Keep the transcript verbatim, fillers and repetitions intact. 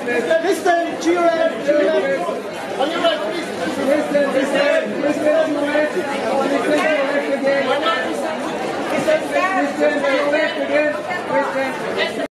Listen, to your left, to your left. On your left, please. Listen, listen, listen to your left. Listen to your left again. Listen to your left again. Listen.